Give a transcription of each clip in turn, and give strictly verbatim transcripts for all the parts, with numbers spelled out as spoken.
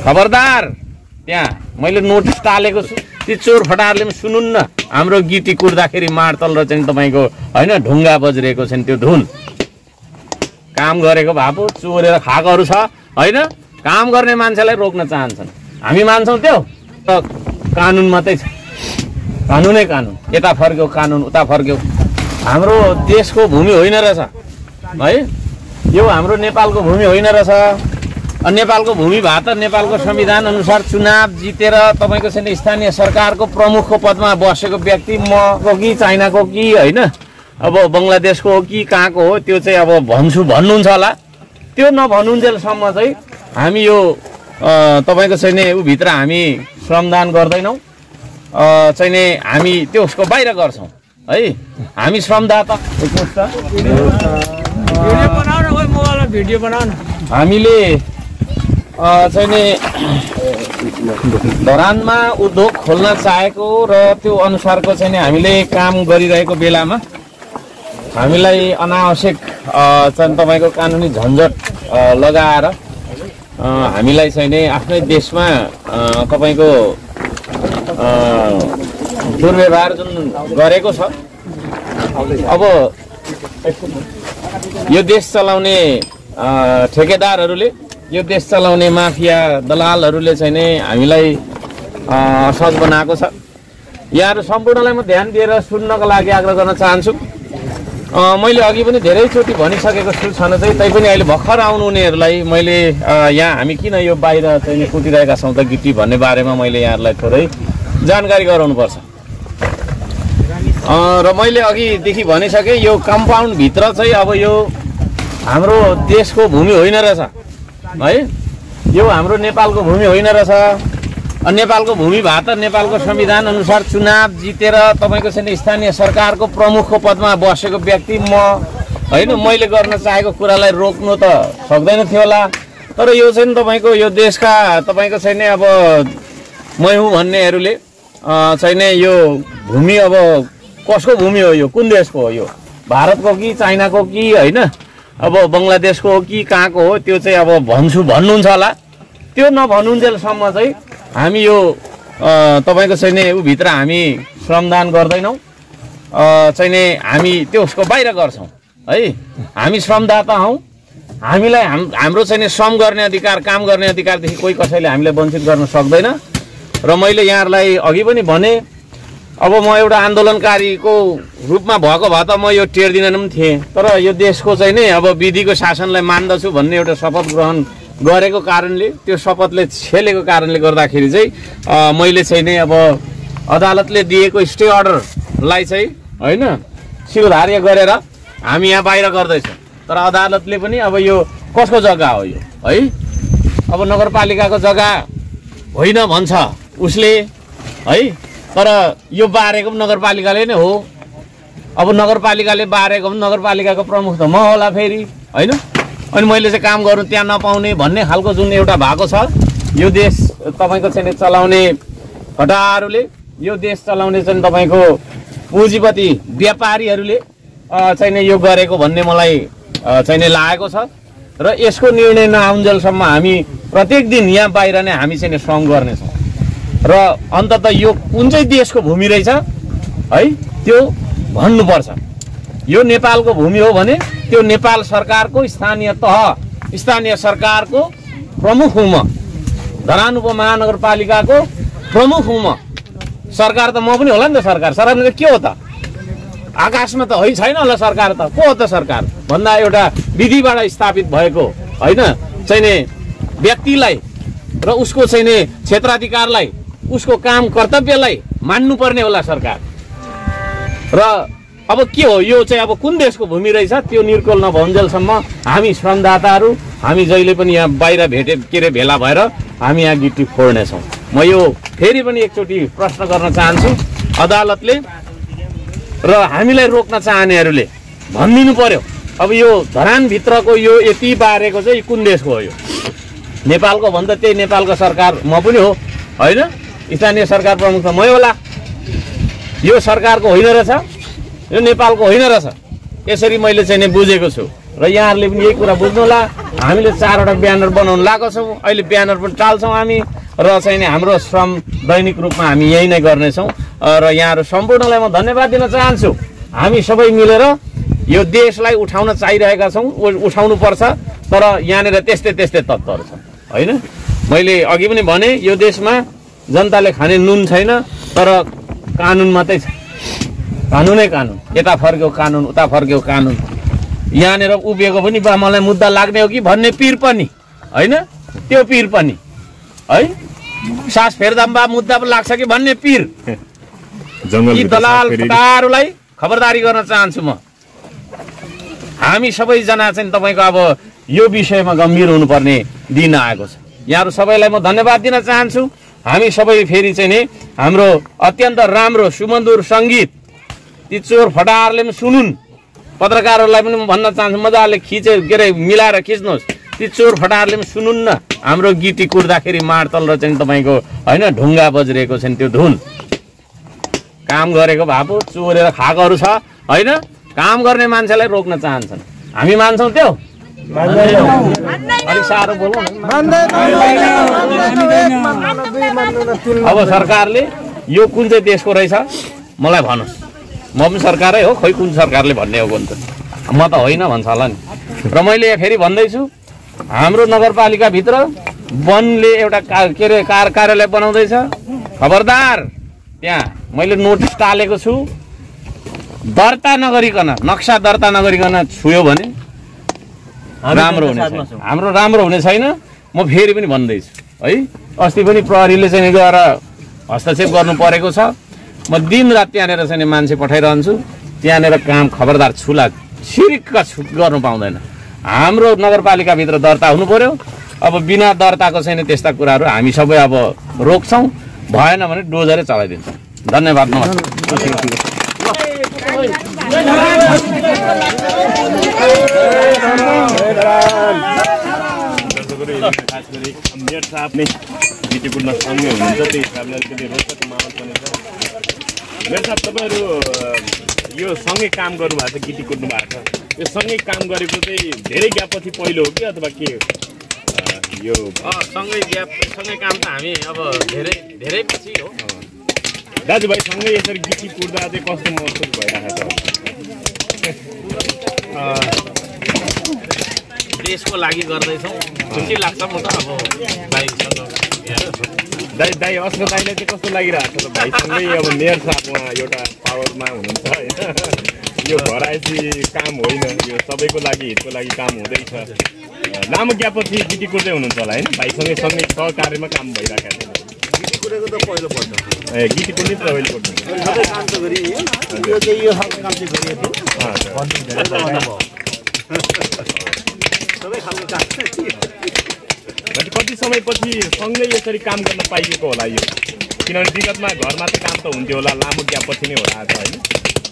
खबरदार त्यहाँ मैले नोटिस टालेको छु ती चोर फटारले पनि सुनुन् न हाम्रो गिटी कुट्दाखेरि मार्तल र चाहिँ तपाईँको होइन ढुङ्गा बजिरहेको छ नि त्यो धुन काम गरेको भए पो चोरेर खाएकोहरू छ होइन काम गर्ने मान्छेलाई रोक्न चाहन्छन् हामी मान्छौँ त्यो त कानुन मात्रै छ कानुनै कानुन यता फर्क्यो कानुन उता फर्क्यो हाम्रो देशको भूमि होइन रहेछ है यो हाम्रो नेपालको भूमि होइन रहेछ नेपालको भूमि भए त नेपालको संविधान अनुसार चुनाव जितेर तपाईँको चाहिँ स्थानीय सरकारको प्रमुखको पदमा बसेको व्यक्ति म को कि चाइनाको कि होइन अब बङ्गलादेशको हो कि कहाँको हो त्यो चाहिँ अब भन्छु भन्नुहुन्छ होला त्यो नभन्नुन्जेलसम्म चाहिँ हामी यो तपाईँको चाहिँ नि उभित्र हामी श्रमदान गर्दैनौँ चाहिँ नि हामी त्यसको बाहिर गर्छौँ है हामी श्रमदाता हामीले चाहिँ नि धरानमा उद्योग खोल्न चाहेको र त्यो अनुसारको चाहिँ नि हामीले काम गरिरहेको बेलामा हामीलाई अनावश्यक चाहिँ तपाईँको कानुनी झन्झट लगाएर हामीलाई चाहिँ नि आफ्नै देशमा तपाईँको दुर्व्यवहार जुन गरेको छ अब यो देश चलाउने ठेकेदारहरूले यो देश चलाउने माफिया दलालहरूले चाहिँ नि हामीलाई असहज बनाएको छ यहाँहरू सम्पूर्णलाई म ध्यान दिएर सुन्नको लागि आग्रह गर्न चाहन्छु मैले अघि पनि धेरैचोटि भनिसकेको छु छन चाहिँ तैपनि अहिले भर्खर आउनु हुनेहरूलाई मैले यहाँ हामी किन यो बाहिर चाहिँ कुटिरहेका छौँ त गिटी भन्ने बारेमा मैले यहाँहरूलाई थोरै जानकारी गराउनुपर्छ र मैले अघिदेखि भनिसकेँ यो कम्पाउन्डभित्र चाहिँ अब यो हाम्रो देशको भूमि होइन रहेछ है यो हाम्रो नेपालको भूमि होइन रहेछ नेपालको भूमि भए त नेपालको संविधान अनुसार चुनाव जितेर तपाईँको चाहिँ स्थानीय सरकारको प्रमुखको पदमा बसेको व्यक्ति म होइन मैले गर्न चाहेको कुरालाई रोक्नु त सक्दैन थियो होला तर यो चाहिँ तपाईँको यो देशका तपाईँको चाहिँ नि अब मै हुँ भन्नेहरूले चाहिँ नि यो भूमि अब कसको भूमि हो यो कुन देशको हो यो भारतको कि चाइनाको कि होइन अब बङ्गलादेशको हो कि कहाँको हो त्यो चाहिँ अब भन्छु भन्नुहुन्छ होला त्यो नभन्नुन्जेलसम्म चाहिँ हामी यो तपाईँको चाहिँ नि उभित्र हामी श्रमदान गर्दैनौँ चाहिँ नि हामी त्यसको बाहिर गर्छौँ है हामी श्रमदाता हौँ हामीलाई हाम हाम्रो चाहिँ नि श्रम गर्ने अधिकार काम गर्ने अधिकारदेखि कोही कसैले हामीलाई वञ्चित गर्न सक्दैन र मैले यहाँहरूलाई अघि पनि भने अब म एउटा आन्दोलनकारीको रूपमा भएको भए त म यो टेर्दिन पनि थिएँ तर यो देशको चाहिँ नि अब विधिको शासनलाई मान्दछु भन्ने एउटा शपथ ग्रहण गरेको कारणले त्यो शपथले छेलेको कारणले गर्दाखेरि चाहिँ मैले चाहिँ नि अब अदालतले दिएको स्टे अर्डरलाई चाहिँ होइन शिरोधार्य गरेर हामी यहाँ बाहिर गर्दैछौँ तर अदालतले पनि अब यो कसको जग्गा हो यो है अब नगरपालिकाको जग्गा होइन भन्छ उसले है तर यो बारेको पनि नगरपालिकाले नै हो अब नगरपालिकाले बारेको पनि नगरपालिकाको प्रमुख त म होला फेरि होइन अनि मैले चाहिँ काम गर्नु त्यहाँ नपाउने भन्ने खालको जुन एउटा भएको छ यो देश तपाईँको चाहिँ चलाउने हटाहरूले यो देश चलाउने चाहिँ तपाईँको पुँजीपति व्यापारीहरूले चाहिँ यो गरेको भन्ने मलाई चाहिँ लागेको छ र यसको निर्णय नआउन्जेलसम्म हामी प्रत्येक दिन यहाँ बाहिर नै हामी चाहिँ श्रम गर्नेछौँ र अन्तत यो कुन चाहिँ देशको भूमि रहेछ है त्यो भन्नुपर्छ यो नेपालको भूमि हो भने त्यो नेपाल सरकारको स्थानीय तह स्थानीय सरकारको प्रमुख हुँ म धरान उपमहानगरपालिकाको प्रमुख हुँ म सरकार त म पनि होला नि त सरकार सरकार के हो त आकाशमा त है छैन होला सरकार त को हो त सरकार भन्दा एउटा विधिबाट स्थापित भएको होइन चाहिँ नि व्यक्तिलाई र उसको चाहिँ नि क्षेत्राधिकारलाई उसको काम कर्तव्यलाई मान्नुपर्ने होला सरकार र अब के हो यो चाहिँ अब कुन देशको भूमि रहेछ त्यो निर्कोल नभउन्जेलसम्म हामी श्रमदाताहरू हामी जहिले पनि यहाँ बाहिर भेटे के अरे भेला भएर हामी यहाँ गिटी फोड्नेछौँ म यो फेरि पनि एकचोटि प्रश्न गर्न चाहन्छु अदालतले र हामीलाई रोक्न चाहनेहरूले भनिदिनु पर्यो अब यो धरानभित्रको यो यति बारेको चाहिँ कुन देशको हो यो नेपालको भन्दा त्यही नेपालको सरकार म पनि हो होइन स्थानीय सरकार प्रमुख त मै होला यो सरकारको होइन रहेछ यो नेपालको होइन रहेछ यसरी मैले चाहिँ बुझेको छु र यहाँहरूले पनि यही कुरा बुझ्नु होला। हामीले चारवटा ब्यानर बनाउन लागेको छौँ, अहिले ब्यानर पनि टाल्छौँ हामी र चाहिँ नि हाम्रो श्रम दैनिक रूपमा हामी यही नै गर्नेछौँ। र यहाँहरू सम्पूर्णलाई म धन्यवाद दिन चाहन्छु। हामी सबै मिलेर यो देशलाई उठाउन चाहिरहेका छौँ, उठाउनु पर्छ, तर यहाँनिर त्यस्तै त्यस्तै तत्त्वहरू छ होइन। मैले अघि पनि भने यो देशमा जनताले खाने नुन छैन, तर कानुन मात्रै छ, कानुनै कानुन, यता फर्क्यो कानुन, उता फर्क्यो कानुन। यहाँनिर उभिएको पनि बा मलाई मुद्दा लाग्ने हो कि भन्ने पिर पनि होइन, त्यो पिर पनि है, सास फेर्दा बा मुद्दा पनि लाग्छ कि भन्ने पिर। यी दलाल फटाहरूलाई खबरदारी गर्न चाहन्छु म। हामी सबैजना चाहिँ तपाईँको अब यो विषयमा गम्भीर हुनुपर्ने दिन आएको छ। यहाँहरू सबैलाई म धन्यवाद दिन चाहन्छु। हामी सबै फेरि चाहिँ नि हाम्रो अत्यन्त राम्रो सुमधुर सङ्गीत ती चोर फटाहरूले पनि सुनुन्, पत्रकारहरूलाई पनि म भन्न चाहन्छु मजाले खिचे के अरे मिलाएर खिच्नुहोस्, ती चोर फटाहरूले पनि सुनुन् न हाम्रो गीती कुर्दाखेरि माडतल र चाहिँ तपाईँको होइन ढुङ्गा बजिरहेको छ नि त्यो धुन। काम गरेको भए पो चोरेर खाएकोहरू छ होइन, काम गर्ने मान्छेलाई रोक्न चाहन्छन्। हामी मान्छौँ त्यो? अलिक साह्रो बोलौँ। अब सरकारले यो कुन चाहिँ देशको रहेछ मलाई भन्नुहोस्, म पनि सरकारै हो, खोइ कुन सरकारले भन्ने हो भने त म त होइन भन्छ होला नि। र मैले फेरि भन्दैछु हाम्रो नगरपालिकाभित्र वनले एउटा के अरे कार कार्यालय बनाउँदैछ, खबरदार त्यहाँ मैले नोटिस टालेको छु, दर्ता नगरिकन नक्सा दर्ता नगरिकन छुयो भने राम्रो हुने छैन, हाम्रो राम्रो हुने छैन। म फेरि पनि भन्दैछु है, अस्ति पनि प्रहरीले चाहिँ गएर हस्तक्षेप गर्नु परेको छ। म दिनरात त्यहाँनिर चाहिँ मान्छे पठाइरहन्छु, त्यहाँनिर काम खबरदार छुला छिरिक्क छु गर्नु पाउँदैन। हाम्रो नगरपालिकाभित्र दर्ता हुनु पर्यो। अब बिना दर्ताको चाहिँ त्यस्ता कुराहरू हामी सबै अब रोक्छौँ, भएन भने डोजरै चलाइदिन्छौँ। धन्यवाद, नमस्कार। मेयर साहब नै गिटी कुद्न सँगै हुनुहुन्छ, त्यही हिसाबले अलिकति रोचक माहौल पनि छ। मेयर साहब तपाईँहरू यो सँगै काम गर्नुभएको छ, गिटी कुद्नु भएको छ, यो सँगै काम गरेको चाहिँ धेरै ग्यापपछि पहिलो हो कि अथवा के यो? सँगै ग्याप सँगै काम त हामी अब धेरै धेरै पछि हो। दाजुभाइ सँगै यसरी गिटी कुर्दा चाहिँ कस्तो महसुस भइरहेको छ? देशको लागि गर्दैछौँ, खुसी लाग्छ म त अब भाइसँग। दाइ दाइ अस्को दाइलाई चाहिँ कस्तो लागिरहेको छ त भाइसँगै? अब मेयर साहब उहाँ एउटा पावरमा हुनुहुन्छ होइन, यो भराइसी काम होइन, यो सबैको लागि हितको लागि काम हुँदैछ। लामो ग्यापपछि गिटी कुर्दै हुनुहुन्छ होला होइन, भाइसँगै सँगै सहकार्यमा काम भइरहेको छ। गिटी कुरेको त पहिलो पर्छ, ए गिटी कुर्ने त पहिलो पर्छ, सबै काम त गरियो, यो चाहिँ यो खालको काम चाहिँ गरिएको थियो, सबै खालको काम। कति समयपछि सँगै यसरी काम गर्न पाइएको होला यो? किनभने विगतमा घरमा त काम त हुन्थ्यो होला, लामो ग्यापपछि नै होला आज होइन?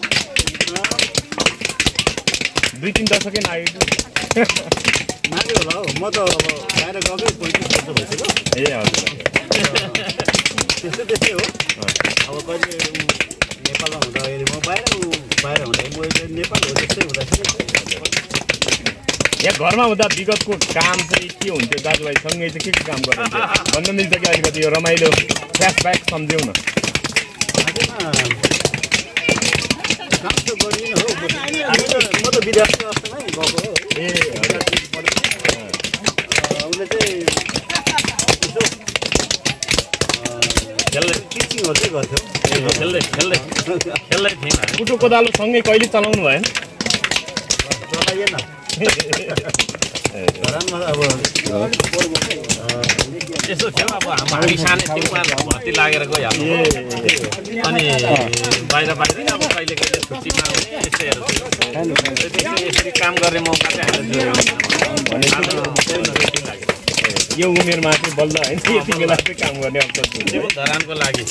दुई तिन दशकै लाग्यो नाग्यो होला हौ। म त अब बाहिर गएकै पैँतिस वर्ष भइसक्यो। ए हजुर, त्यस्तै त्यस्तै हो। अब कहिले नेपालमा हुँदाखेरि म बाहिर बाहिर हुँदाखेरि म नेपाल हो त्यस्तै हुँदाखेरि यहाँ घरमा हुँदा विगतको काम चाहिँ के हुन्थ्यो? दाजुभाइसँगै चाहिँ के के काम गर्नुहुन्थ्यो भन्न मिल्छ कि? अलिकति यो रमाइलो फ्ल्यासब्याक सम्झिउँ न। काम त गरिएन हौ, म त विद्यार्थी अवस्थामै गएको हो। ए उसले चाहिँ यसो खेल्दै टिचिङहरू चाहिँ गर्थ्यो, खेल्दै खेल्दै खेल्दै थिएन। कुटो कोदालो सँगै कहिले चलाउनु भएन? चलाइएन घरमा। अब यसो थियो, अब हामी सानो टिममा भर्ती लागेर गइहाल्यो अनि बाहिर बाहिर अब कहिले कहिले छुट्टीमा आउने यस्तैहरू थियो। यसरी काम गर्ने मौका चाहिँ यो उमेरमा चाहिँ बल्ल होइन, यति बेला चाहिँ काम गर्ने अवसर थियो धरानको लागि।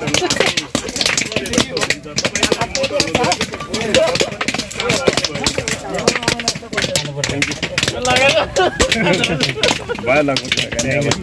भयो ल कुराकानी अब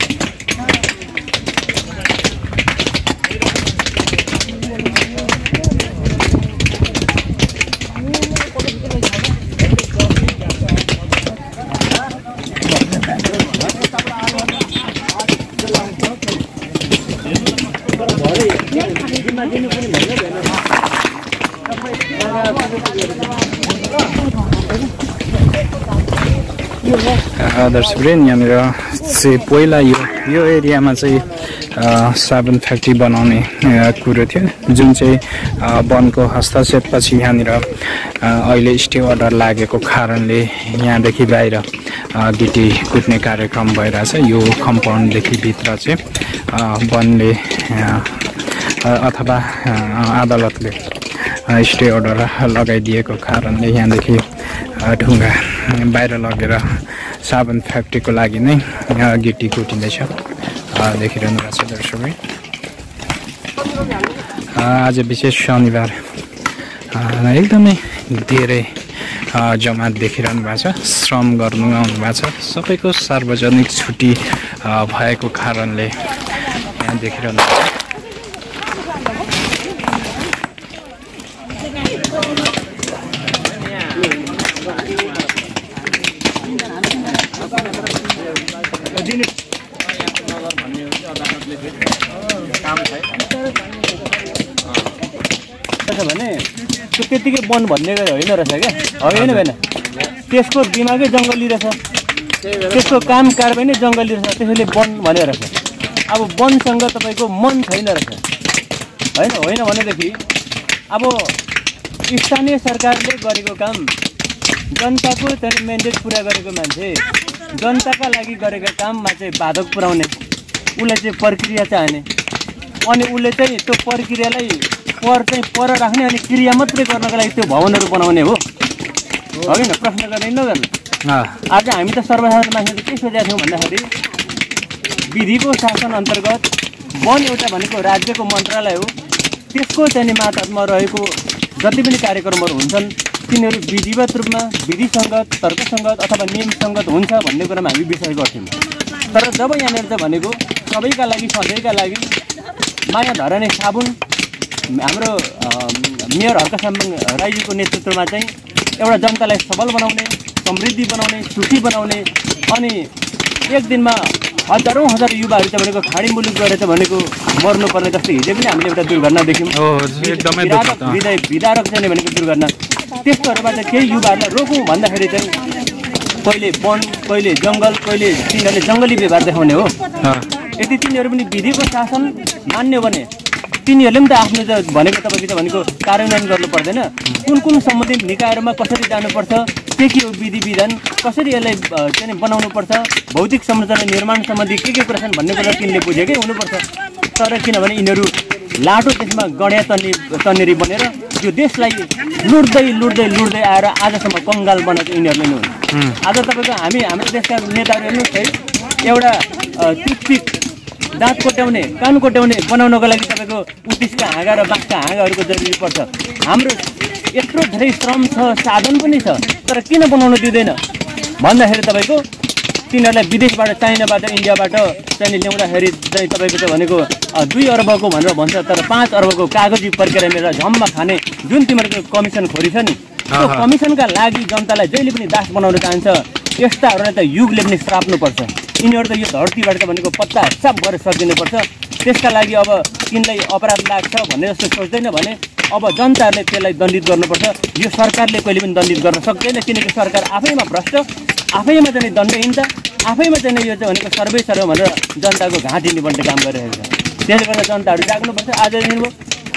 दर्शकवृन्द यहाँनिर चाहिँ पहिला यो यो एरियामा चाहिँ साबुन फ्याक्ट्री बनाउने कुरो थियो जुन चाहिँ वनको हस्तक्षेपपछि यहाँनिर अहिले स्टे अर्डर लागेको कारणले यहाँदेखि बाहिर गिटी कुट्ने कार्यक्रम भइरहेछ। यो कम्पाउन्डदेखि भित्र चाहिँ वनले अथवा अदालतले स्टे अर्डर लगाइदिएको कारणले यहाँदेखि ढुङ्गा बाहिर लगेर साबुन फ्याक्ट्रीको लागि नै गिटी कुटिँदैछ देखिरहनु भएको छ दर्शकले। आज विशेष शनिबार एकदमै धेरै जमात देखिरहनु भएको छ, श्रम गर्नु आउनु भएको छ। सबैको सार्वजनिक छुट्टी भएको कारणले यहाँ देखिरहनु भएको छ। भने त्यो त्यतिकै वन भन्ने गरी होइन रहेछ क्या, होइन भएन। त्यसको दिमागै जङ्गली रहेछ, त्यसको काम कारबाही नै जङ्गली रहेछ, त्यसैले वन भने रहेछ। अब वनसँग तपाईँको मन छैन रहेछ, होइन होइन भनेदेखि अब स्थानीय सरकारले गरेको काम, जनताको चाहिँ मेन्डेट पुरा गरेको मान्छे, जनताका लागि गरेका काममा चाहिँ बाधक पुर्याउने, उसलाई चाहिँ प्रक्रिया चाहने, अनि उसले चाहिँ त्यो प्रक्रियालाई पर चाहिँ पर राख्ने अनि क्रिया मात्रै गर्नको लागि त्यो भवनहरू बनाउने हो, होइन? प्रश्न गर्ने नगर्नु। आज हामी त सर्वसाधारण मान्छेले के सोचेका थियौँ भन्दाखेरि विधिको शासन अन्तर्गत वन एउटा भनेको राज्यको मन्त्रालय हो, त्यसको चाहिँ मातहतमा रहेको जति पनि कार्यक्रमहरू हुन्छन् तिनीहरू विधिवत रूपमा विधिसङ्गत, तर्कसङ्गत अथवा नियमसङ्गत हुन्छ भन्ने कुरामा हामी विश्वास गर्थ्यौँ। तर जब यहाँनिर चाहिँ भनेको सबैका लागि सधैँका लागि माया धराने साबुन हाम्रो मेयर हर्कसाम्बङ राईजीको नेतृत्वमा चाहिँ एउटा जनतालाई सबल बनाउने, समृद्धि बनाउने, सुखी बनाउने, अनि एक दिनमा हजारौँ हजार युवाहरू चाहिँ भनेको खाडी मुलुक गएर चाहिँ भनेको मर्नुपर्ने जस्तै हिजो पनि हामीले एउटा दुर्घटना देख्यौँ, हृदय विदारक चाहिँ भनेको दुर्घटना। त्यस्तोहरूमा चाहिँ केही युवाहरूलाई रोकौँ भन्दाखेरि चाहिँ कहिले वन, कहिले जङ्गल, कहिले तिनीहरूले जङ्गली व्यवहार देखाउने हो। यदि तिनीहरू पनि विधिको शासन मान्यो भने तिनीहरूले पनि त आफ्नो त भनेको तपाईँको त भनेको कार्यान्वयन गर्नु पर्दैन। कुन कुन सम्बन्धित निकायहरूमा कसरी जानुपर्छ, के के हो विधि विधान, कसरी यसलाई चाहिँ बनाउनुपर्छ, भौतिक संरचना निर्माण सम्बन्धी के के कुरा छन् भन्ने कुरा तिनले बुझेकै हुनुपर्छ। तर किनभने यिनीहरू लाटो त्यसमा गड्या तन्ने तन्नेरी बनेर यो देशलाई लुट्दै लुट्दै लुट्दै आएर आजसम्म कङ्गाल बनाएको यिनीहरूले नै हुन्। आज तपाईँको हामी हाम्रो देशका नेताहरू हेर्नुहोस् है, एउटा टुथपिक दाँत कोट्याउने, कान कोट्याउने बनाउनको लागि तपाईँको उत्तिसका हाँगा र बाँसका हाँगाहरूको जरुरी पर्छ। हाम्रो यत्रो धेरै श्रम छ, साधन पनि छ, तर किन बनाउन दिँदैन भन्दाखेरि तपाईँको तिनीहरूलाई विदेशबाट, चाइनाबाट, इन्डियाबाट चाहिँ ल्याउँदाखेरि चाहिँ तपाईँको चाहिँ भनेको दुई अर्बको भनेर भन्छ, तर पाँच अर्बको कागजी प्रक्रिया मिलेर झम्मा खाने जुन तिमीहरूको कमिसन खोरी छ नि, त्यो कमिसनका लागि जनतालाई जहिले पनि दास बनाउन चाहन्छ। यस्ताहरूलाई त युगले पनि श्राप्नुपर्छ। यिनीहरू त यो धरतीबाट त भनेको पत्ता साफ गरेर सकिनुपर्छ। त्यसका लागि अब तिनलाई अपराध लाग्छ भन्ने जस्तो सोच्दैन भने अब जनताहरूले त्यसलाई दण्डित गर्नुपर्छ। यो सरकारले कहिले पनि दण्डित गर्न सक्दैन, किनकि सरकार आफैमा भ्रष्ट, आफैमा चाहिँ दण्डहीनता, आफैमा चाहिँ यो चाहिँ भनेको सर्वे सर्व भनेर जनताको घाँटी निबन्ने काम गरिरहेको छ। त्यसले गर्दा जनताहरू जाग्नुपर्छ। आज दिनुभयो,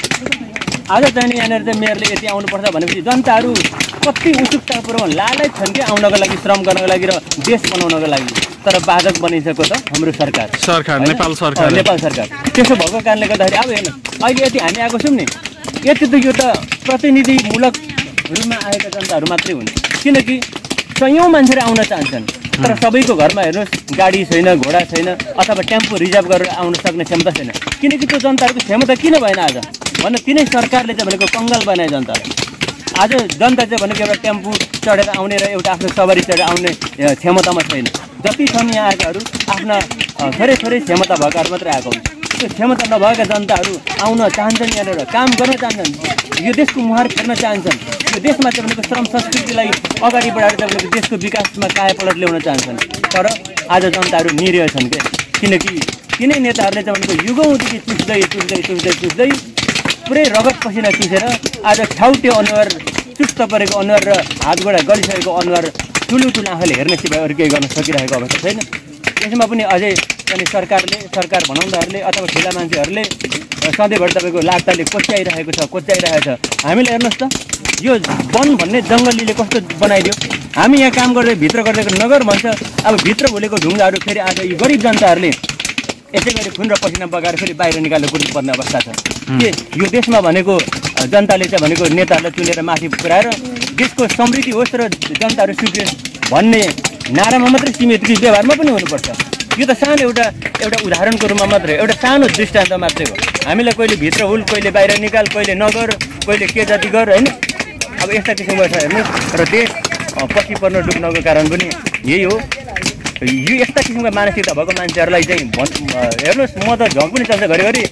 आज चाहिँ यहाँनिर चाहिँ मेयरले यति आउनुपर्छ भनेपछि जनताहरू कति उत्सुकतापूर्वक लालच छन् कि आउनको लागि, श्रम गर्नको लागि र देश बनाउनको लागि। तर बाधक बनिसक्यो त हाम्रो सरकार, सरकार नेपाल सरकार नेपाल सरकार त्यसो भएको कारणले गर्दाखेरि अब हेर्नु अहिले यति हामी आएको छौँ नि, यति त यो त प्रतिनिधिमूलक रूपमा आएका जनताहरू मात्रै हुन्, किनकि सयौँ मान्छेले आउन चाहन्छन्। तर सबैको घरमा हेर्नुहोस् गाडी छैन, घोडा छैन अथवा टेम्पो रिजर्भ गरेर आउन सक्ने क्षमता छैन। किनकि त्यो जनताहरूको क्षमता किन भएन आज भन्न तिनै सरकारले चाहिँ भनेको कङ्गाल बनाए जनतालाई। आज जनता चाहिँ भनेको एउटा टेम्पो चढेर आउने र एउटा आफ्नो सवारी चढेर आउने क्षमतामा छैन। जति छन् यहाँ आएकाहरू आफ्ना थोरै थोरै क्षमता भएकाहरू मात्रै आएको हुन्छ। त्यो क्षमता नभएका जनताहरू आउन चाहन्छन्, यहाँनिर काम गर्न चाहन्छन्, यो देशको मुहार फेर्न चाहन्छन्, यो देशमा चाहिँ भनेको श्रम संस्कृतिलाई अगाडि बढाएर चाहिँ भनेको देशको विकासमा कायापलट ल्याउन चाहन्छन्। तर आज जनताहरू निरीह छन् क्या, किनकि तिनै नेताहरूले चाहिँ भनेको युगौँदेखि चुस्दै चुस्दै चुस्दै चुस्दै पुरै रगत पसिना चुसेर आज ठाउटे अनुहार, चुस्त परेको अनुहार र हातगोडा गलिसकेको अनुहार ठुलो ठुलो आँखाले हेर्ने सिवाय अरू केही गर्न सकिरहेको अवस्था छैन। यसमा पनि अझै अनि सरकारले सरकार भनाउँदाहरूले अथवा ठुला मान्छेहरूले सधैँभरि तपाईँको लाटाले कोच्याइरहेको छ कोच्याइरहेको छ। हामीले हेर्नुहोस् त यो वन भन्ने जङ्गलीले कस्तो बनाइदियो। हामी यहाँ काम गर्दै भित्र गर्दै नगर भन्छ, अब भित्र भोलेको ढुङ्गाहरू फेरि आज यो गरिब जनताहरूले यसै गरी खुन र पसिना बगाएर फेरि बाहिर निकालेर कुर्नुपर्ने अवस्था छ। के यो देशमा भनेको जनताले चाहिँ भनेको नेताहरूलाई चुनेर माथि पुऱ्याएर देशको समृद्धि होस् र जनताहरू सुखियोस् भन्ने नारामा मात्रै सीमित कि व्यवहारमा पनि हुनुपर्छ। यो त सानो एउटा एउटा उदाहरणको रूपमा मात्रै, एउटा सानो दृष्टान्त मात्रै हो। हामीलाई कहिले भित्र हुल, कहिले बाहिर निकाल, कहिले नगर, कहिले के जति गर होइन। अब यस्ता किसिमको छ हेर्नुहोस्। र देश पछि पर्न डुब्नको कारण पनि यही हो। यो यस्ता किसिमको मानसिकता भएको मान्छेहरूलाई चाहिँ भन् हेर्नुहोस्, म त झन् पनि चल्छ घरिघरि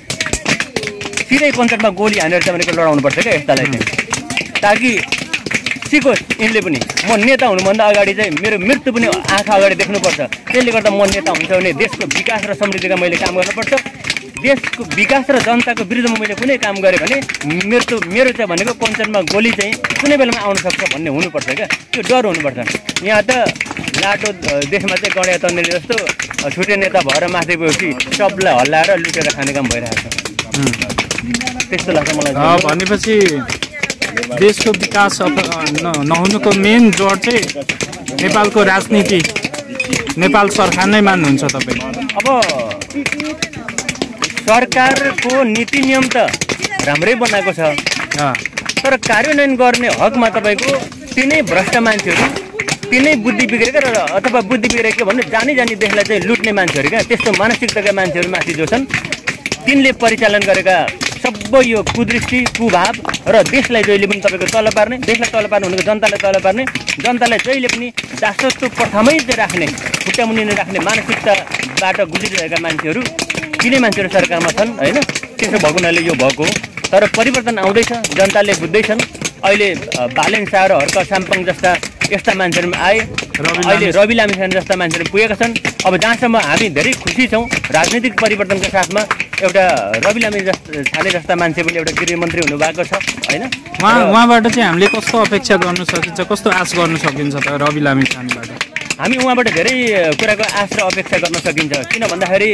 सिधै पञ्चायतमा गोली हानेर चाहिँ भनेको लडाउनुपर्छ क्या यस्तालाई चाहिँ, ताकि सिकोस् यिनले पनि म नेता हुनुभन्दा अगाडि चाहिँ मेरो मृत्यु पनि आँखा अगाडि देख्नुपर्छ। त्यसले गर्दा म नेता हुन्छ भने देशको विकास र समृद्धिका मैले काम गर्नुपर्छ। देशको विकास र जनताको विरुद्धमा मैले कुनै काम गरेँ भने मृत्यु मेरो चाहिँ भनेको पञ्चायतमा गोली चाहिँ कुनै बेलामा आउन सक्छ भन्ने हुनुपर्छ क्या, त्यो डर हुनुपर्छ। यहाँ त लाटो देशमा चाहिँ गणेश तन्ने जस्तो छुटे नेता भएर माथि गएपछि सबलाई हल्लाएर लुटेर खाने काम भइरहेको छ। त्यस्तो लाग्छ मलाई। भनेपछि देशको विकास नहुनुको मेन जड चाहिँ नेपालको राजनीति, नेपाल सरकार नै मान्नुहुन्छ तपाईँ? अब सरकारको नीति नियम त राम्रै बनाएको छ, तर कार्यान्वयन गर्ने हकमा तपाईँको तिनै भ्रष्ट मान्छेहरू, तिनै बुद्धि बिग्रेका र अथवा बुद्धि बिग्रेको भन्नु जानी जानी देशलाई चाहिँ लुट्ने मान्छेहरू क्या, त्यस्तो मानसिकताका मान्छेहरू माथि जो छन् तिनले परिचालन गरेका सबै यो कुदृष्टि कुभाव र देशलाई जहिले पनि तपाईँको तल पार्ने, देशलाई तल पार्ने भनेको जनतालाई तल पार्ने, जनतालाई जहिले पनि दासत्व प्रथमै चाहिँ राख्ने, खुट्टामुनि नै राख्ने मानसिकताबाट गुज्रिरहेका मान्छेहरू तिनै मान्छेहरू सरकारमा छन् होइन। त्यसो भएको हुनाले यो भएको हो। तर परिवर्तन आउँदैछ, जनताले बुझ्दैछन्। अहिले बालेन शाह र हर्क साम्पाङ जस्ता यस्ता मान्छेहरू आए, अहिले रवि लामिछाने जस्ता मान्छेहरू पुगेका छन्। अब जहाँसम्म हामी धेरै खुसी छौँ राजनीतिक परिवर्तनको साथमा एउटा रवि लामी जस्ता छाने जस्ता मान्छे पनि एउटा गृहमन्त्री हुनुभएको छ होइन। उहाँ उहाँबाट चाहिँ हामीले कस्तो अपेक्षा गर्न सकिन्छ, कस्तो आश गर्न सकिन्छ त रवि लामिछानेबाट? हामी उहाँबाट धेरै कुराको आश र अपेक्षा गर्न सकिन्छ। किन भन्दाखेरि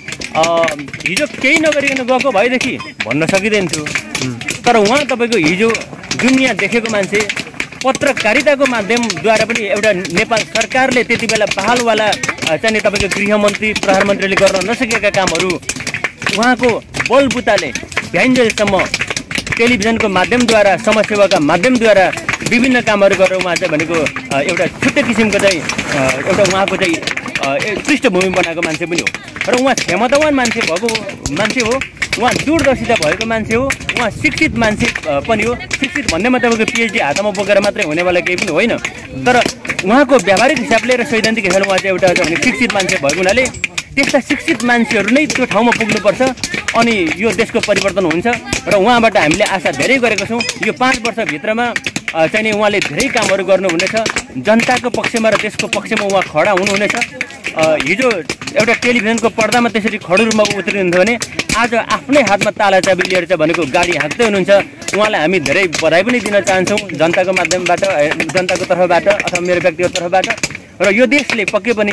हिजो केही नगरिकन गएको भएदेखि भन्न सकिँदैन थियो, तर उहाँ तपाईँको हिजो दुनियाँ देखेको मान्छे, पत्रकारिताको माध्यमद्वारा पनि एउटा नेपाल सरकारले त्यति बेला बहालवाला चाहिँ तपाईँको गृहमन्त्री प्रधानमन्त्रीले गर्न नसकेका कामहरू उहाँको बलबुताले भ्याइन्जेलसम्म टेलिभिजनको माध्यमद्वारा, समाजसेवाका माध्यमद्वारा विभिन्न कामहरू गरेर उहाँ चाहिँ भनेको एउटा छुट्टै किसिमको चाहिँ एउटा उहाँको चाहिँ पृष्ठभूमि बनाएको मान्छे पनि हो। र उहाँ क्षमतावान मान्छे भएको मान्छे हो, उहाँ दूरदर्शिता भएको मान्छे हो, उहाँ शिक्षित मान्छे पनि हो। शिक्षित भन्नेमा तपाईँको पिएचडी हातमा बोकेर मात्रै हुनेवाला केही पनि होइन, तर उहाँको व्यावहारिक हिसाबले र सैद्धान्तिक हिसाबले उहाँ चाहिँ एउटा भने शिक्षित मान्छे भएको हुनाले त्यस्ता शिक्षित मान्छेहरू नै त्यो ठाउँमा पुग्नुपर्छ, अनि यो देशको परिवर्तन हुन्छ। र उहाँबाट हामीले आशा धेरै गरेको छौँ। यो पाँच वर्षभित्रमा चाहिँ नि उहाँले धेरै कामहरू गर्नुहुनेछ, जनताको पक्षमा र देशको पक्षमा उहाँ खडा हुनुहुनेछ। हिजो एउटा टेलिभिजनको पर्दामा त्यसरी खडो रूपमा उत्रिनुहुन्थ्यो भने आज आफ्नै हातमा ताला चाबी लिएर चाहिँ भनेको गाडी हाँक्दै हुनुहुन्छ। उहाँलाई हामी धेरै बधाई पनि दिन चाहन्छौँ जनताको माध्यमबाट, जनताको तर्फबाट अथवा मेरो व्यक्तिगत तर्फबाट। र यो देशले पक्कै पनि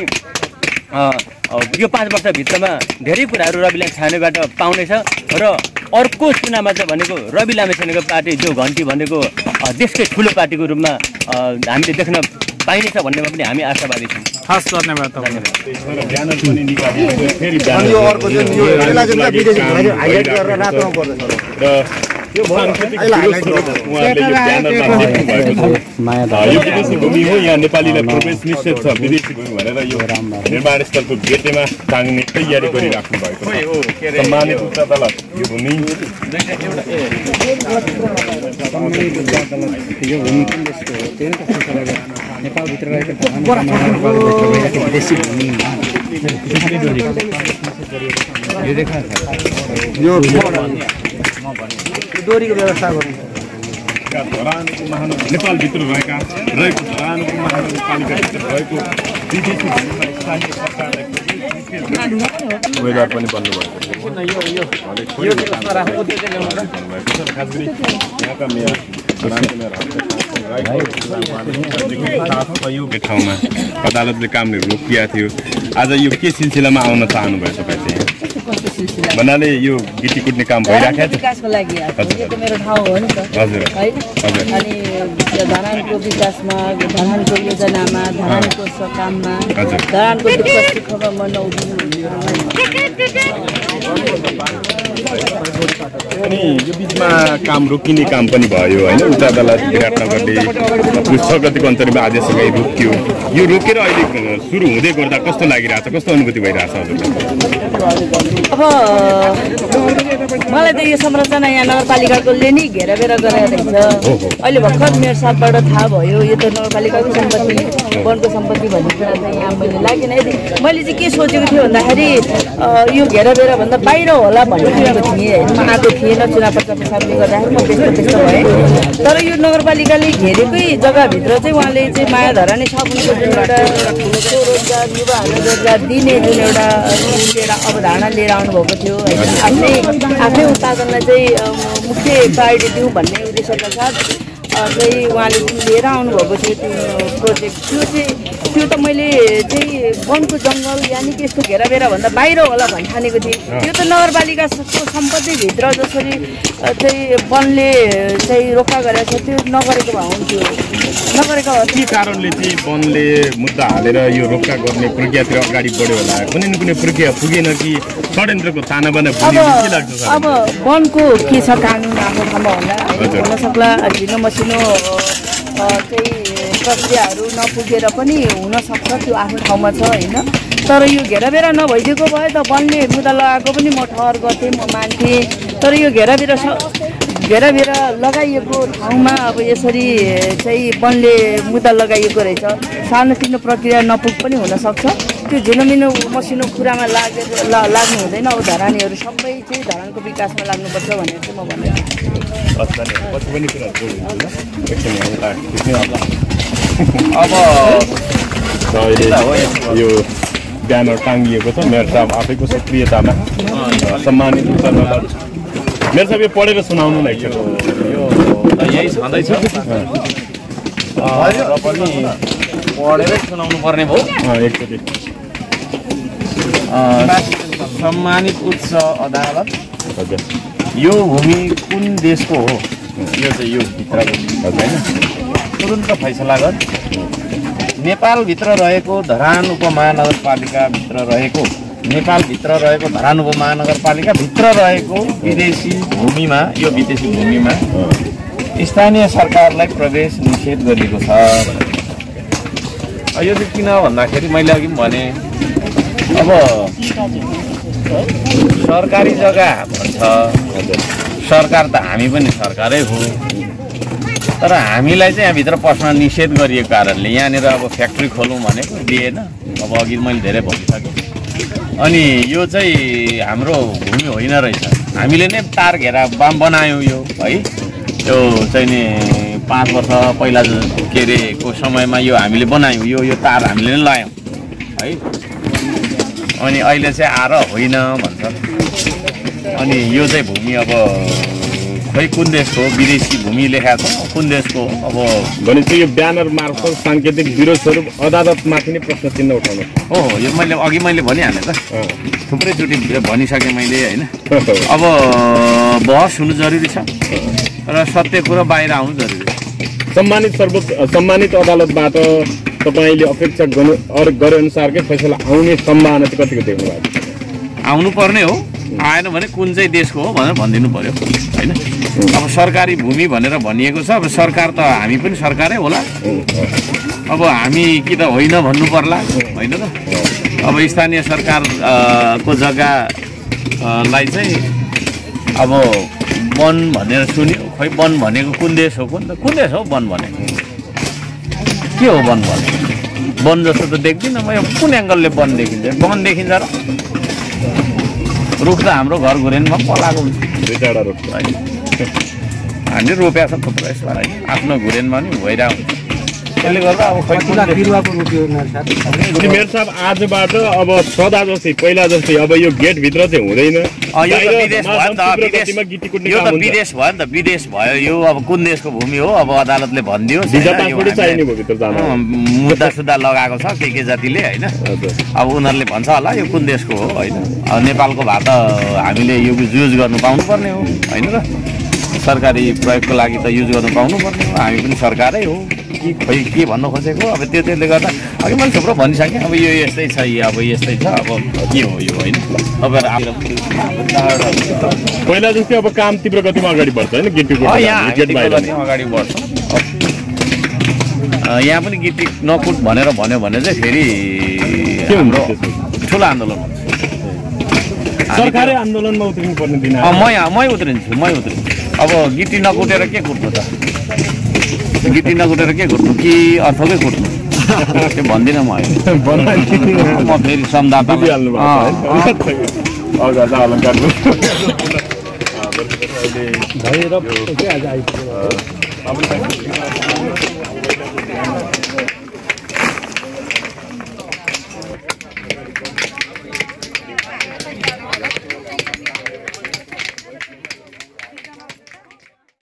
यो पाँच वर्षभित्रमा धेरै कुराहरू रवि लामिछानेबाट पाउनेछ। र अर्को चुनावमा चाहिँ भनेको रवि लामिछानेको पार्टी जो घन्टी भनेको देशकै ठुलो पार्टीको रूपमा हामीले देख्न पाइनेछ भन्नेमा पनि हामी आशावादी छौँ। हस्, धन्यवाद। र यो सांकेतिक विरोध स्वरूप उहाँले यो ब्यानरमा लेख्नु भएको छ। यो विदेशी भूमि हो, यहाँ नेपालीलाई प्रवेश निषेध छ, विदेशी भूमि भनेर यो निर्माण स्थलको गेटेमा टाङ्ने तयारी गरिराख्नु भएको छ। सम्मानित उच्च अदालत, यो भूमि यो भूमि कुन देशको हो त्यो त फैसला गर्छ। नेपालभित्र रहेको विदेशी भूमि यो देखा यो डोरीको व्यवस्था गर्नु धरानको महानगर नेपालभित्र रहेका रहेको धरानको महानगरपालिकाभित्र रहेको विदेशी भूमिमा स्थानीय सरकारलाई उम्मेदवार पनि बन्नुभएको छ। खास गरी यहाँका मेयर धरानको मेयर ठाउँमा अदालतले कामले रोकिएको थियो। आज यो के सिलसिलामा आउन चाहनुभयो तपाईँ चाहिँ? भन्नाले यो गिटी कुट्ने काम भइराखेको छ विकासको लागि यो मेरो ठाउँ हो नि त हजुर हैन। अनि धरानको विकासमा, धरानको योजनामा, धरानको काममा, धरानको दुःख सुखमा म नउदिनु। अनि यो बिचमा काम रोकिने काम पनि भयो होइन। उच्च अदालत विराटनगरले पुस छ गतिको अन्तर्गत आदेश लगाइ रोकियो। यो रोकेर अहिले सुरु हुँदै गर्दा कस्तो लागिरहेछ, कस्तो अनुभूति भइरहेछ हजुरलाई? अब मलाई त यो संरचना यहाँ नगरपालिकाकोले नै घेराबेर गरेर रहेछ। अहिले भर्खर मेयर साहबबाट थाहा भयो यो त नगरपालिकाको सम्पत्ति, वनको सम्पत्ति भन्ने कुरा चाहिँ यहाँ मैले लागेन। यदि मैले चाहिँ के सोचेको थिएँ भन्दाखेरि यो घेराबेर भन्दा बाहिर होला भन्ने कुराको थिएँ होइन। म आएको थिएन चुनाव प्रचार प्रसारले गर्दाखेरि म त्यस्तो त्यस्तो भएँ। तर यो नगरपालिकाले घेरेकै जग्गाभित्र चाहिँ उहाँले चाहिँ माया धरानी साबुनको जुन एउटा स्वरोजगार, युवाहरूलाई रोजगार दिने जुन एउटा एउटा अवधारणा लिएर आउनुभएको थियो होइन। आफ्नै आफ्नै उत्पादनलाई चाहिँ मुख्य प्रायोरिटी दिउँ भन्ने उद्देश्यका साथ चाहिँ उहाँले जुन लिएर आउनुभएको थियो त्यो प्रोजेक्ट, त्यो चाहिँ त्यो त मैले चाहिँ वनको जङ्गल यानि कि यस्तो घेराबेरा भन्दा बाहिर होला भन्ने ठानेको थिएँ। त्यो त नगरपालिकाको सम्पत्तिभित्र जसरी चाहिँ वनले चाहिँ रोका गरेको छ त्यो नगरेको भए हुन्थ्यो, नगरेको भए के कारणले चाहिँ वनले मुद्दा हालेर यो रोक्का गर्ने प्रक्रियातिर अगाडि बढ्यो होला? कुनै न कुनै प्रक्रिया पुगेन कि षड्यन्त्रको ताना बाना पुग्यो के लाग्छ सर? अब वनको के छ कानुन आफ्नो ठाउँमा होला, हुन सक्ला झिनो मसिनो चाहिँ प्रक्रियाहरू नपुगेर पनि हुनसक्छ, त्यो आफ्नो ठाउँमा छ होइन। तर यो घेराबेरा नभइदिएको भए त वनले मुद्दा लगाएको पनि म ठहर गर्थेँ, म मान्थेँ। तर यो घेराबेरा घेराबेरा लगाइएको ठाउँमा अब यसरी चाहिँ वनले मुद्दा लगाइएको रहेछ। सानोतिनो प्रक्रिया नपुग पनि हुनसक्छ, त्यो झिनोमिनो मसिनो कुरामा लागेर लाग्नु हुँदैन। अब धरानीहरू सबै चाहिँ धरानको विकासमा लाग्नुपर्छ भनेर चाहिँ म भन्छु। अब यो ब्यानर टाङ्गिएको छ मेयर साहब आफैको सक्रियतामा। सम्मानित मेयर साहब यो पढेर सुनाउनु न एकचोटि। यो यही छँदैछ र पनि पढेरै सुनाउनु पर्ने भयो एकचोटि। सम्मानित उच्च अदालत, हजुर यो भूमि कुन देशको हो? यो चाहिँ यो भित्रको होइन, तुरुन्त फैसला गर। नेपालभित्र रहेको धरान उपमहानगरपालिकाभित्र रहेको नेपालभित्र रहेको धरान उपमहानगरपालिकाभित्र रहेको विदेशी भूमिमा, यो विदेशी भूमिमा स्थानीय सरकारलाई प्रवेश निषेध गरिएको छ। यो चाहिँ किन भन्दाखेरि मैले अघि पनि भने अब सरकारी जग्गा भन्छ, सरकार त हामी पनि सरकारै हो, तर हामीलाई चाहिँ यहाँभित्र पस्न निषेध गरिएको कारणले यहाँनिर अब फ्याक्ट्री खोलौँ भनेको दिएन। अब अघि मैले धेरै भनिसकेँ। अनि यो चाहिँ हाम्रो भूमि होइन रहेछ, हामीले नै तार घेरा बाम बनायौँ यो है। यो चाहिँ नि पाँच वर्ष पहिला के अरे को समयमा यो हामीले बनायौँ, यो यो तार हामीले नै लायौँ है। अनि अहिले चाहिँ आएर होइन भन्छ। अनि यो चाहिँ भूमि अब खै कुन देशको विदेशी भूमि लेखाएको छ, कुन देशको? अब भनेपछि यो ब्यानर मार्फत साङ्केतिक विरोध स्वरूप अदालतमाथि नै प्रश्न चिन्ह उठाउनु हो। यो मैले अघि मैले भनिहालेँ त, थुप्रैचोटि भनिसकेँ मैले होइन। अब बहस हुनु जरुरी छ र सत्य कुरो बाहिर आउनु जरुरी छ। सम्मानित सर्वोच्च सम्मानित अदालतबाट तपाईँले अपेक्षा गर्नु गरे अनुसारकै फैसला आउने सम्भावना चाहिँ कतिको देख्नु भएको छ? आउनु पर्ने हो, आएन भने कुन चाहिँ देशको हो भनेर भनिदिनु पर्यो होइन। अब सरकारी भूमि भनेर भनिएको छ, अब सरकार त हामी पनि सरकारै होला, अब हामी कि त होइन भन्नु पर्ला होइन त। अब स्थानीय सरकार को जग्गालाई चाहिँ अब वन भनेर सुन्यो, खै वन भनेको कुन देश हो, कुन कुन देश हो वन भनेको, के हो वन भनेको? वन जस्तो त देख्दिनँ म, कुन एङ्गलले वन देखिन्छ? वन देखिन्छ र रुख त हाम्रो घर घुरेनमा पलाएको हुन्छ, दुई चारवटा रुख होइन हामीले रोपेको छ थुप्रो यसमा होइन, आफ्नो घुरेनमा पनि भइरहेको हुन्छ। त्यसले गर्दा अब खै कुन बिरुवाको रोप्यो अनि मेरो साहब आजबाट अब सदा जस्तै पहिला जस्तै अब यो गेटभित्र चाहिँ हुँदैन, यो त विदेश भयो नि त, विदेश यो त विदेश भयो नि त, विदेश भयो यो। अब कुन देशको भूमि हो अब अदालतले भनिदियो, मुद्दा सुद्धा लगाएको छ के के जातिले होइन। अब उनीहरूले भन्छ होला यो कुन देशको हो होइन। अब नेपालको भए त हामीले यो युज गर्नु पाउनुपर्ने हो होइन र, सरकारी प्रयोगको लागि त युज गर्नु पाउनुपर्ने हो, हामी पनि सरकारै हो कि खै के भन्नु खोजेको। अब त्यो त्यसले गर्दा अघि मैले थुप्रो भनिसकेँ, अब यो यस्तै छ, अब यस्तै छ, अब के हो यो होइन। तपाईँहरू पहिला जस्तै अब काम तीव्र गतिमा अगाडि बढ्छ होइन, गिटीको अगाडि बढ्छ। यहाँ पनि गिटी नकुट भनेर भन्यो भने चाहिँ फेरि हाम्रो ठुलो आन्दोलन हुन्छ, सरकारै आन्दोलनमा उत्रिनु पर्ने दिन म यहाँ मै उत्रिन्छु मै उत्रिन्छु। अब गिटी नकुटेर के कुट्नु त, गिटी नकुटेर के कुट्नु कि अर्थकै कुट्नु त्यो भन्दिनँ म अहिले। म फेरि सम्झाता अलङ्कार